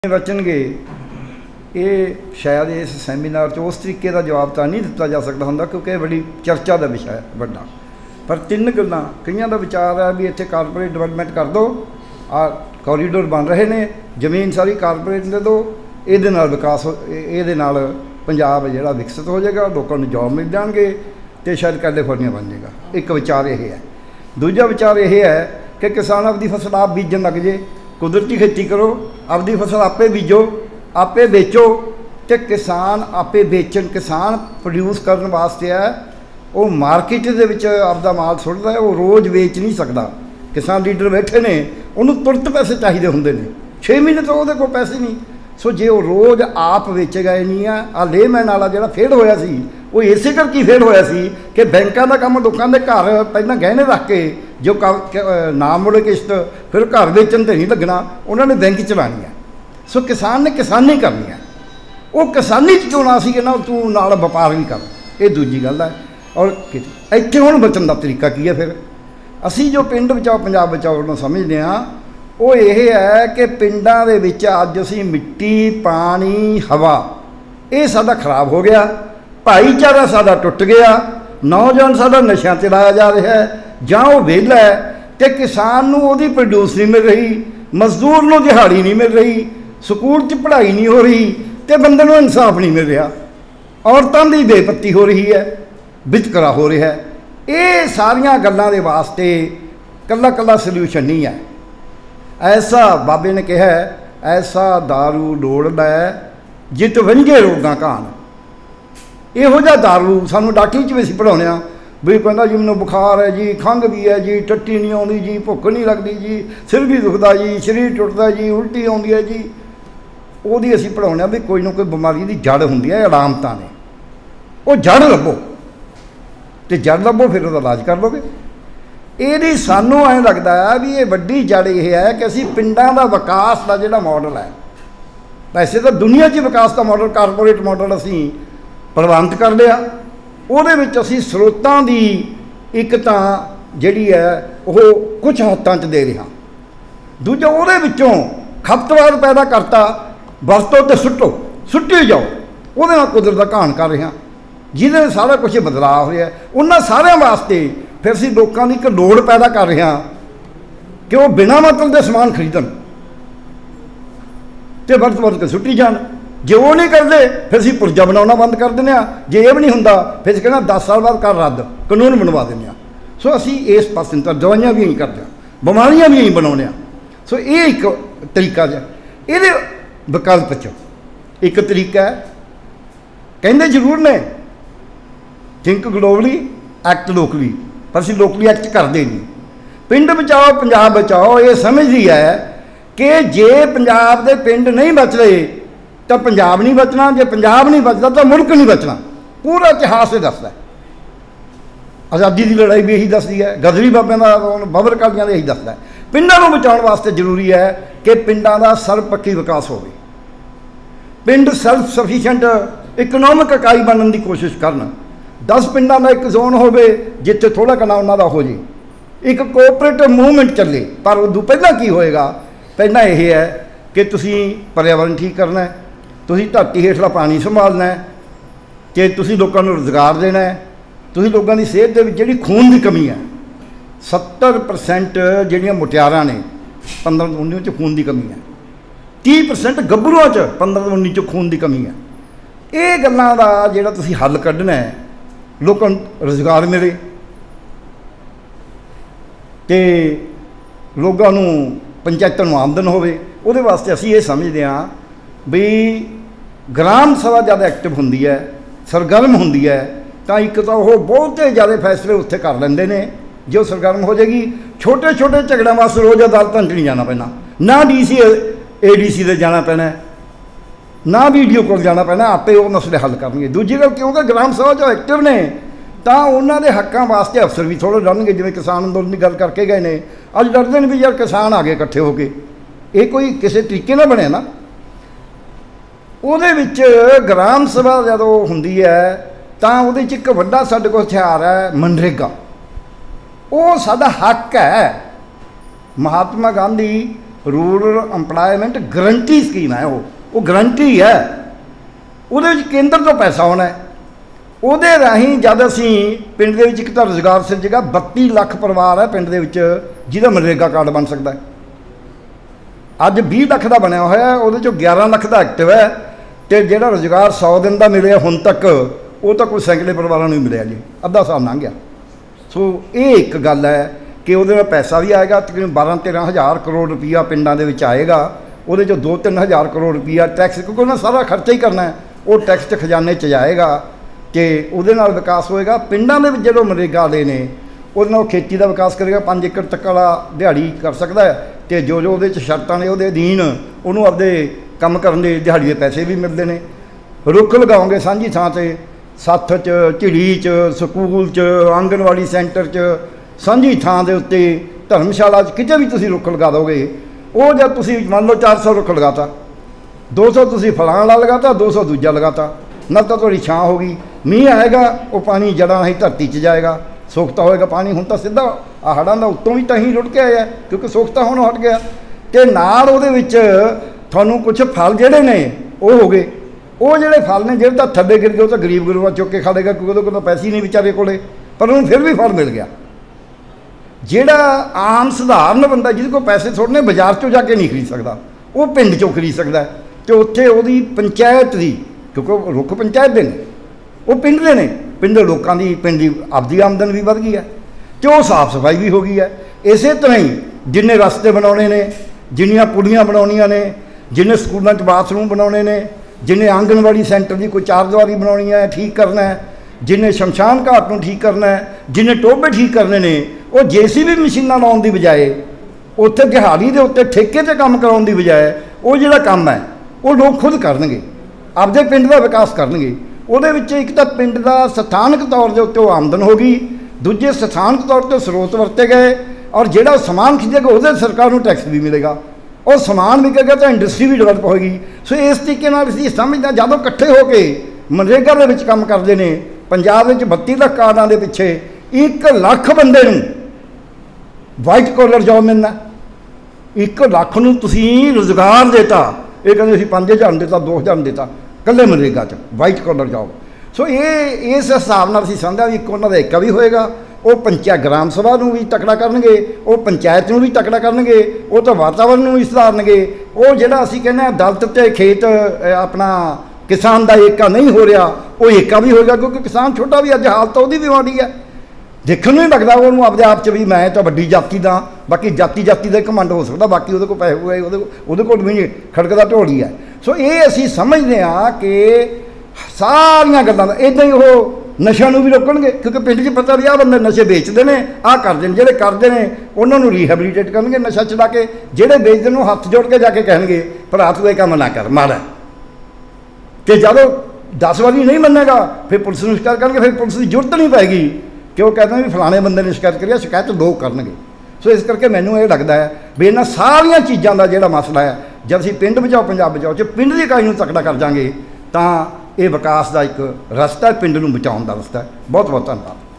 बचनगे ये शायद इस सैमीनार उस तरीके का जवाब तो नहीं दिता जा सकता होंगे क्योंकि बड़ी चर्चा का विषय है बड़ा। पर तीन गल्लां कईयां दा विचार है भी इत्थे कारपोरेट डिवेलपमेंट कर दो, आ कॉरीडोर बन रहे हैं, जमीन सारी कारपोरेट दे दो, ये विकास ये पंजाब जिहड़ा विकसित हो जाएगा, लोगों को जॉब मिल जाएंगे तो शायद कैलीफोर्निया बन जाएगा। एक विचार यह है। दूजा विचार यह है कि किसान अपनी फसल आप बीजन लग जाए, कुदरती खेती करो, अपनी फसल आपे बीजो आपे बेचो, तो किसान आपे बेचन, किसान प्रोड्यूस करने वास्ते है वो मार्केट के आपका माल सुटता है, वो रोज़ बेच नहीं सकता। किसान लीडर बैठे ने उन्होंने तुरंत पैसे चाहिए होंगे ने, 6 महीने तो वो पैसे नहीं। सो जे वो रोज़ आप बेचेगा ही नहीं है। आ लेमैन वाला जो फेल होया सी वो इसे करके फेल होया सी कि बैंकों का काम लोगों के घर पहले गहने रख के जो ना मुड़े किश्त फिर घर बेचन तो नहीं लगना, उन्होंने बैंक चलानी है। सो किसान ने किसानी करनी है, वो किसानी चुना सी कि ना तू नाल व्यापार भी कर, ये दूजी गल है। और इत्थे हुण बचन का तरीका की है। फिर असी जो पिंड बचाओ पंजाब बचाओ नूं समझदे हां, वो ये है कि पिंडां दे विच अज असीं मिट्टी पानी हवा ये साडा खराब हो गया, भाईचारा साडा टुट गया, नौजवान साडा नशा ते लाया जा रहा है, जां वो वेला है तो किसान नूं उहदी प्रोड्यूस नहीं मिल रही, मजदूर नूं दिहाड़ी नहीं मिल रही, स्कूल च पढ़ाई नहीं हो रही, तो बंदे नूं इंसाफ नहीं मिल रहा, औरतां दी बेपत्ती हो रही है, वितकरा हो रहा है। ये सारियां गल्लां दे वास्ते कल्ला कल्ला सल्यूशन नहीं है। ऐसा बाबे ने कहा है, ऐसा दारू लोड़दा है जित वंजे रोगां घान। इहो जिहा दारू सानूं डाक्टरी च भी असीं पढ़ाउने आ भी, कहंदा जी मैनूं बुखार है जी, खंघ भी है जी, टट्टी नहीं आउंदी जी, भुख नहीं लगदी जी, सिर भी दुखदा जी, शरीर टुटदा जी, उल्टी आउंदी है जी। ਉਹਦੀ ਅਸੀਂ पढ़ाउने भी कोई ना कोई बीमारी की जड़ होंदी है, अलामतां ने, वो जड़ लभो तो जड़ लभो फिर उसका इलाज कर लोगे। ये सानू ऐ लगता है भी ये वड्डी जड़ यह है कि असी पिंडां दा विकास का जिहड़ा मॉडल है, वैसे तो दुनिया 'च विकास का मॉडल कारपोरेट मॉडल असी प्रवानत कर लिया, ਉਹਦੇ ਵਿੱਚ ਅਸੀਂ ਸਰੋਤਾਂ ਦੀ ਇੱਕ ਤਾਂ ਜਿਹੜੀ ਹੈ ਉਹ ਕੁਝ ਹੱਥਾਂ 'ਚ ਦੇ ਰਿਹਾ, ਦੂਜਾ ਉਹਦੇ ਵਿੱਚੋਂ ਖਪਤਵਾਰ ਪੈਦਾ ਕਰਤਾ, ਵਰਤੋ ਤੇ ਸੁੱਟੀ ਜਾਓ, ਉਹਦੇ ਨਾਲ ਕੁਦਰਤ ਦਾ ਘਾਣ ਕਰ ਰਿਹਾ, ਜਿਹਦੇ ਨਾਲ ਸਾਰਾ ਕੁਝ ਬਦਲਾਅ ਹੋਇਆ। ਉਹਨਾਂ ਸਾਰਿਆਂ ਵਾਸਤੇ ਫਿਰ ਅਸੀਂ ਲੋਕਾਂ ਦੀ ਇੱਕ ਲੋੜ ਪੈਦਾ ਕਰ ਰਹੇ ਹਾਂ ਕਿ ਉਹ ਬਿਨਾਂ ਮਤਲਬ ਦੇ ਸਮਾਨ ਖਰੀਦਣ ਤੇ ਵਰਤ ਕੇ ਸੁੱਟੀ ਜਾਣ। ਜੇ ਉਹ ਨਹੀਂ ਕਰਦੇ ਫਿਰ ਅਸੀਂ ਪੁਰਜਾ ਬਣਾਉਣਾ ਬੰਦ ਕਰ ਦਿੰਦੇ ਹਾਂ, ਜੇ ਇਹ ਵੀ ਨਹੀਂ ਹੁੰਦਾ ਫਿਰ ਅਸੀਂ ਕਹਿੰਦਾ 10 ਸਾਲ ਬਾਅਦ ਕਰ ਰੱਦ, ਕਾਨੂੰਨ ਬਣਵਾ ਦਿੰਦੇ ਹਾਂ। ਸੋ ਅਸੀਂ ਇਸ ਪਾਸੇ ਤਾਂ ਦਵਾਈਆਂ ਵੀ ਨਹੀਂ ਕਰਦੇ, ਬਿਮਾਰੀਆਂ ਵੀ ਨਹੀਂ ਬਣਾਉਂਦੇ ਹਾਂ। ਸੋ ਇਹ ਇੱਕ ਤਰੀਕਾ ਜਿਹਾ। ਇਹਦੇ ਵਿਕਲਪ 'ਚ ਇੱਕ ਤਰੀਕਾ ਹੈ, ਕਹਿੰਦੇ ਜ਼ਰੂਰ ਨੇ ਥਿੰਕ ਗਲੋਬਲੀ ਐਕਟ ਲੋਕਲੀ, ਪਰ ਅਸੀਂ ਲੋਕਲੀ ਐਕਟ ਕਰਦੇ नहीं। पिंड बचाओ पंजाब बचाओ ये समझदी है कि जे पंजाब के पिंड नहीं बच रहे तो पंजाब नहीं बचना, जे पंजाब नहीं बचता तो मुल्क नहीं बचना। पूरा इतिहास ये दसदा है, आज़ादी की लड़ाई भी यही दसदी है, गदरी बाबे का बाबर कालियां यही दसदा है। पिंडां नूं बचाउण वास्ते जरूरी है कि पिंडां दा सर्वपक्षी विकास होवे, पिंड सैल्फ सफिशेंट इकनॉमिक इकाई बनने की कोशिश करन। 10 पिंडां का एक जोन होवे जिथे थोड़ा कना उन्हां दा हो जाए, एक कोऑपरेटिव मूवमेंट चले। पर उदों पहला की होएगा, पहला यह है कि तुसी पर्यावरण ठीक करना है, तुसी धरती हेठला पानी संभालना है, कि तुसी लोगों को रोज़गार देना है, तुसी लोगों की सेहत दे विच जिहड़ी खून की कमी है, 70% जिहड़ियां मुटियारां ने 15-19 च खून की कमी है, 30% गभरूआं च 15-19 च खून की कमी है। ये गल्लां दा जिहड़ा तुसी हल कढना है, लोगों को रोज़गार मिले तो लोगों को पंचायतों को आमदन होवे, उहदे वास्ते असीं ये समझते हाँ भी ग्राम सभा ज़्यादा एक्टिव होंदी है, सरगर्म होंदी है, तो एक तो वो बहुते ज़्यादा फैसले उत्थे कर लेंदे ने। जो सरगर्म हो जाएगी, छोटे छोटे झगड़ों वास्ते रोज़ अदालतां च नहीं जाना पैना, ना DC ADC दे जाना पैना, ना BDO को जाना पैना, आपे वो मसले हल करनगे। दूजी गल क्योंकि ग्राम सभा जो एक्टिव ने तो उन्होंने हकों वास्ते अफसर भी थोड़े डरनगे, जिवें किसान अंदोलन की गल करके गए ने, अज डरते हैं भी यार किसान आ गए इकट्ठे होके, ये कोई किसी तरीके ना बने ना। ਉਹਦੇ ਵਿੱਚ ग्राम सभा ਜਦੋਂ ਹੁੰਦੀ ਹੈ ਤਾਂ ਉਹਦੇ 'ਚ ਇੱਕ ਵੱਡਾ ਸਾਡੇ ਕੋਲ ਹਥਿਆਰ ਹੈ मनरेगा। ਉਹ ਸਾਡਾ ਹੱਕ ਹੈ। Mahatma Gandhi rural employment guarantee scheme है, वो गरंटी है, वो केंद्र तो पैसा आना है। ਉਹਦੇ ਰਾਹੀਂ जब ਅਸੀਂ ਪਿੰਡ ਦੇ ਵਿੱਚ ਇੱਕ ਤਾਂ ਰੁਜ਼ਗਾਰ ਸਿਰਜੇਗਾ। 32 ਲੱਖ ਪਰਿਵਾਰ ਹੈ ਪਿੰਡ ਦੇ ਵਿੱਚ ਜਿਹਦਾ ਮਨਰੇਗਾ ਕਾਰਡ ਬਣ ਸਕਦਾ ਹੈ। ਅੱਜ 20 ਲੱਖ ਦਾ ਬਣਿਆ ਹੋਇਆ, ਉਹਦੇ ਚੋਂ 11 ਲੱਖ ਦਾ ਐਕਟਿਵ ਹੈ, ਤੇ ਜਿਹੜਾ ਰੁਜ਼ਗਾਰ 100 ਦਿਨ ਦਾ ਮਿਲਿਆ ਹੁਣ ਤੱਕ ਉਹ ਤਾਂ ਕੋਈ ਸੈਂਕੜੇ ਪਰਿਵਾਰਾਂ ਨੂੰ ਹੀ ਮਿਲਿਆ ਜੀ, ਅੱਧਾ ਸਾਲ ਲੰਘ ਗਿਆ। ਸੋ ਇਹ ਇੱਕ ਗੱਲ ਹੈ ਕਿ ਉਹਦੇ ਨਾਲ ਪੈਸਾ ਵੀ ਆਏਗਾ, ਤਕਰੀਬਨ 12-13 ਹਜ਼ਾਰ ਕਰੋੜ ਰੁਪਈਆ ਪਿੰਡਾਂ ਦੇ ਵਿੱਚ ਆਏਗਾ। ਉਹਦੇ ਚੋਂ 2-3 ਹਜ਼ਾਰ ਕਰੋੜ ਰੁਪਈਆ ਟੈਕਸ, ਕਿਉਂਕਿ ਉਹਨਾਂ ਸਾਰਾ ਖਰਚਾ ਹੀ ਕਰਨਾ ਹੈ, ਉਹ ਟੈਕਸ 'ਚ ਖਜ਼ਾਨੇ 'ਚ ਜਾਏਗਾ ਕਿ ਉਹਦੇ ਨਾਲ ਵਿਕਾਸ ਹੋਏਗਾ। ਪਿੰਡਾਂ ਦੇ ਵਿੱਚ ਜਦੋਂ ਮਨਰੇਗਾ ਵਾਲੇ ਨੇ ਉਹਦੇ ਨਾਲ ਖੇਤੀ ਦਾ ਵਿਕਾਸ ਕਰੇਗਾ। 5 ਏਕੜ ਤੱਕ ਵਾਲਾ ਦਿਹਾੜੀ ਕਰ ਸਕਦਾ ਹੈ, ਅਤੇ ਜੋ ਉਹਦੇ 'ਚ ਸ਼ਰਤਾਂ ਨੇ ਉਹਦੇ ਅਧੀਨ ਉਹਨੂੰ ਆਪਦੇ ਕੰਮ ਕਰਨ ਦੇ ਦਿਹਾੜੀ ਦੇ ਪੈਸੇ ਵੀ ਮਿਲਦੇ ਨੇ। ਰੁੱਖ ਲਗਾਓਗੇ ਸਾਂਝੀ ਥਾਂ 'ਤੇ, ਸੱਥ 'ਚ, ਝਿੜੀ 'ਚ, ਸਕੂਲ 'ਚ, ਆਂਗਣਵਾੜੀ ਸੈਂਟਰ 'ਚ, ਸਾਂਝੀ ਥਾਂ ਦੇ ਉੱਤੇ, ਧਰਮਸ਼ਾਲਾ 'ਚ, ਕਿਤੇ ਵੀ ਤੁਸੀਂ ਰੁੱਖ ਲਗਾ ਦੋਗੇ। ਉਹ ਜਦ ਤੁਸੀਂ ਮੰਨ ਲਓ 400 ਰੁੱਖ ਲਗਾਤਾ, 200 ਤੁਸੀਂ ਫਲਾਂ ਵਾਲਾ ਲਗਾਤਾ, 200 ਦੂਜਾ ਲਗਾਤਾ, ਨਾ ਤਾਂ ਤੁਹਾਡੀ ਛਾਂ ਹੋ ਗਈ। ਮੀਂਹ ਆਏਗਾ ਉਹ ਪਾਣੀ ਜੜ੍ਹਾਂ ਰਾਹੀਂ ਧਰਤੀ 'ਚ ਜਾਏਗਾ, ਸੋਖਤਾ ਹੋਏਗਾ ਪਾਣੀ। ਹੁਣ ਤਾਂ ਸਿੱਧਾ ਹੜ੍ਹਾਂ ਦਾ ਉੱਤੋਂ ਵੀ ਤਾਂ ਹੀ ਰੁੜ ਕੇ ਆਇਆ, ਕਿਉਂਕਿ ਸੋਖਤਾ ਹੁਣ ਹਟ ਗਿਆ। ਅਤੇ ਨਾਲ ਉਹਦੇ ਵਿੱਚ ਤੁਹਾਨੂੰ ਕੁਛ ਫਲ ਜਿਹੜੇ ਨੇ ਉਹ ਹੋ ਗਏ। ਉਹ ਜਿਹੜੇ ਫਲ ਨੇ ਜਿਹੜੇ ਤਾਂ ਥੱਲੇ ਗਿਰ ਗਏ ਉਹ ਤਾਂ ਗਰੀਬ ਗੁਰੂਆ ਚੁੱਕ ਕੇ ਖਾ ਲੇਗਾ, ਕਿਉਂਕਿ ਉਹਦੇ ਕੋਲ ਤਾਂ ਪੈਸੇ ਹੀ ਨਹੀਂ ਵਿਚਾਰੇ ਕੋਲੇ, ਪਰ ਉਹਨੂੰ ਫਿਰ ਵੀ ਫਲ ਮਿਲ ਗਿਆ। ਜਿਹੜਾ ਆਮ ਸਧਾਰਨ ਬੰਦਾ ਜਿਹਦੇ ਕੋਲ ਪੈਸੇ ਥੋੜ੍ਹੇ ਨੇ, ਬਾਜ਼ਾਰ 'ਚੋਂ ਜਾ ਕੇ ਨਹੀਂ ਖਰੀਦ ਸਕਦਾ, ਉਹ ਪਿੰਡ 'ਚੋਂ ਖਰੀਦ ਸਕਦਾ। ਅਤੇ ਉੱਥੇ ਉਹਦੀ ਪੰਚਾਇਤ ਦੀ, ਕਿਉਂਕਿ ਰੁੱਖ ਪੰਚਾਇਤ ਦੇ ਨੇ, ਉਹ ਪਿੰਡ ਦੇ ਨੇ, ਪਿੰਡ ਦੇ ਲੋਕਾਂ ਦੀ, ਪਿੰਡ ਦੀ ਆਪਦੀ ਆਮਦਨ ਵੀ ਵੱਧ ਗਈ ਹੈ, ਅਤੇ ਉਹ ਸਾਫ਼ ਸਫਾਈ ਵੀ ਹੋ ਗਈ ਹੈ। ਇਸੇ ਤਰ੍ਹਾਂ ਹੀ ਜਿੰਨੇ ਰਸਤੇ ਬਣਾਉਣੇ ਨੇ, ਜਿੰਨੀਆਂ ਪੁਲੀਆਂ ਬਣਾਉਣੀਆਂ ਨੇ, ਜਿੰਨੇ ਸਕੂਲਾਂ 'ਚ ਬਾਥਰੂਮ ਬਣਾਉਣੇ ਨੇ, ਜਿੰਨੇ ਆਂਗਣਵਾੜੀ ਸੈਂਟਰ ਦੀ ਕੋਈ ਚਾਰਦੀਵਾਰੀ ਬਣਾਉਣੀ ਹੈ, ਠੀਕ ਕਰਨਾ ਹੈ, ਜਿੰਨੇ ਸ਼ਮਸ਼ਾਨ ਘਾਟ ਨੂੰ ਠੀਕ ਕਰਨਾ ਹੈ, ਜਿੰਨੇ ਟੋਭੇ ਠੀਕ ਕਰਨੇ ਨੇ, ਉਹ JCB ਮਸ਼ੀਨਾਂ ਲਾਉਣ ਦੀ ਬਜਾਏ, ਉੱਥੇ ਦਿਹਾੜੀ ਦੇ ਉੱਤੇ ਠੇਕੇ 'ਤੇ ਕੰਮ ਕਰਾਉਣ ਦੀ ਬਜਾਏ, ਉਹ ਜਿਹੜਾ ਕੰਮ ਹੈ ਉਹ ਲੋਕ ਖੁਦ ਕਰਨਗੇ, ਆਪਦੇ ਪਿੰਡ ਦਾ ਵਿਕਾਸ ਕਰਨਗੇ। ਉਹਦੇ ਵਿੱਚ ਇੱਕ ਤਾਂ ਪਿੰਡ ਦਾ ਸਥਾਨਕ ਤੌਰ ਦੇ ਉੱਤੇ ਉਹ ਆਮਦਨ ਹੋ ਗਈ, ਦੂਜੇ ਸਥਾਨਕ ਤੌਰ 'ਤੇ ਸਰੋਤ ਵਰਤੇ ਗਏ, ਔਰ ਜਿਹੜਾ ਸਮਾਨ ਖਰੀਦੇਗਾ ਉਹਦੇ ਸਰਕਾਰ ਨੂੰ ਟੈਕਸ ਵੀ ਮਿਲੇਗਾ, ਉਹ ਸਮਾਨ ਵਿਕੇਗਾ ਤਾਂ ਇੰਡਸਟਰੀ ਵੀ ਡਿਵੈਲਪ ਹੋਏਗੀ। ਸੋ ਇਸ ਤਰੀਕੇ ਨਾਲ ਅਸੀਂ ਸਮਝਦੇ ਜਦੋਂ ਇਕੱਠੇ ਹੋ ਕੇ ਮਨਰੇਗਾ ਦੇ ਵਿੱਚ ਕੰਮ ਕਰਦੇ ਨੇ, ਪੰਜਾਬ ਵਿੱਚ 32 ਲੱਖ ਕਾਰਡਾਂ ਦੇ ਪਿੱਛੇ 1 ਲੱਖ ਬੰਦੇ ਨੂੰ ਵਾਈਟ ਕਾਲਰ ਜੋਬ ਮਿਲਣਾ। 1 ਲੱਖ ਨੂੰ ਤੁਸੀਂ ਰੁਜ਼ਗਾਰ ਦੇਤਾ, ਇਹ ਕਹਿੰਦੇ ਅਸੀਂ 5000 ਦੇਤਾ, 2000 ਦੇਤਾ ਇਕੱਲੇ ਮਨਰੇਗਾ 'ਚ ਵਾਈਟ ਕਾਲਰ ਜੋਬ। ਸੋ ਇਹ ਇਸ ਹਿਸਾਬ ਨਾਲ ਅਸੀਂ ਸਮਝਿਆ ਵੀ ਇੱਕ ਉਹਨਾਂ ਦਾ ਏਕਾ ਵੀ ਹੋਏਗਾ। ਉਹ ਪੰਚਾਇਤ ਗ੍ਰਾਮ ਸਭਾ ਨੂੰ ਵੀ ਤਕੜਾ ਕਰਨਗੇ, ਉਹ ਪੰਚਾਇਤ ਨੂੰ ਵੀ ਤਕੜਾ ਕਰਨਗੇ, ਉਹ ਤਾਂ ਵਾਤਾਵਰਨ ਨੂੰ ਵੀ ਸੁਧਾਰਨਗੇ। ਉਹ ਜਿਹੜਾ ਅਸੀਂ ਕਹਿੰਦੇ ਹਾਂ ਦਲਤ ਅਤੇ ਖੇਤ ਆਪਣਾ ਕਿਸਾਨ ਦਾ ਏਕਾ ਨਹੀਂ ਹੋ ਰਿਹਾ, ਉਹ ਏਕਾ ਵੀ ਹੋਏਗਾ, ਕਿਉਂਕਿ ਕਿਸਾਨ ਛੋਟਾ ਵੀ ਅੱਜ ਹਾਲਤ ਉਹਦੀ ਵੀ ਮਾੜੀ ਹੈ, ਦੇਖਣ ਨੂੰ ਹੀ ਲੱਗਦਾ ਉਹਨੂੰ ਆਪਦੇ ਆਪ 'ਚ ਵੀ ਮੈਂ ਤਾਂ ਵੱਡੀ ਜਾਤੀ ਦਾ, ਬਾਕੀ ਜਾਤੀ ਦਾ ਘਮੰਡ ਹੋ ਸਕਦਾ, ਬਾਕੀ ਉਹਦੇ ਕੋਲ ਪੈਸੇ ਹੋਏ, ਉਹਦੇ ਕੋਲ ਵੀ ਖੜਕਦਾ ਢੋਲੀ ਹੈ। ਸੋ ਇਹ ਅਸੀਂ ਸਮਝਦੇ ਹਾਂ ਕਿ ਸਾਰੀਆਂ ਗੱਲਾਂ ਦਾ ਇੱਦਾਂ ਹੀ ਉਹ ਨਸ਼ਿਆਂ ਨੂੰ ਵੀ ਰੋਕਣਗੇ, ਕਿਉਂਕਿ ਪਿੰਡ 'ਚ ਪਤਾ ਵੀ ਆਹ ਬੰਦੇ ਨਸ਼ੇ ਵੇਚਦੇ ਨੇ, ਆਹ ਕਰਦੇ ਨੇ, ਜਿਹੜੇ ਕਰਦੇ ਨੇ ਉਹਨਾਂ ਨੂੰ ਰੀਹੈਬਲੀਟੇਟ ਕਰਨਗੇ ਨਸ਼ਾ ਛੁਡਾ ਕੇ, ਜਿਹੜੇ ਵੇਚਦੇ ਨੂੰ ਹੱਥ ਜੋੜ ਕੇ ਜਾ ਕੇ ਕਹਿਣਗੇ ਭਰਾ ਤੂੰ ਇਹ ਕੰਮ ਨਾ ਕਰ ਮਾੜਾ। ਅਤੇ ਜਦੋਂ 10 ਵਾਰੀ ਨਹੀਂ ਮੰਨੇਗਾ ਫਿਰ ਪੁਲਿਸ ਨੂੰ ਸ਼ਿਕਾਇਤ ਕਰਨਗੇ, ਫਿਰ ਪੁਲਿਸ ਦੀ ਜ਼ਰੂਰਤ ਨਹੀਂ ਪਏਗੀ ਕਿ ਉਹ ਕਹਿੰਦੇ ਵੀ ਫਲਾਣੇ ਬੰਦੇ ਨੇ ਸ਼ਿਕਾਇਤ ਕਰੀ, ਸ਼ਿਕਾਇਤ ਲੋਕ ਕਰਨਗੇ। ਸੋ ਇਸ ਕਰਕੇ ਮੈਨੂੰ ਇਹ ਲੱਗਦਾ ਹੈ ਵੀ ਇਹਨਾਂ ਸਾਰੀਆਂ ਚੀਜ਼ਾਂ ਦਾ ਜਿਹੜਾ ਮਸਲਾ ਹੈ, ਜਦ ਅਸੀਂ ਪਿੰਡ ਬਚਾਓ ਪੰਜਾਬ ਬਚਾਓ 'ਚ ਪਿੰਡ ਦੀ ਇਕਾਈ ਨੂੰ ਤਕੜਾ ਕਰ ਜਾਵਾਂਗੇ ਤਾਂ ਇਹ ਵਿਕਾਸ ਦਾ ਇੱਕ ਰਸਤਾ ਹੈ, ਪਿੰਡ ਨੂੰ ਬਚਾਉਣ ਦਾ ਰਸਤਾ ਹੈ। ਬਹੁਤ ਬਹੁਤ ਧੰਨਵਾਦ।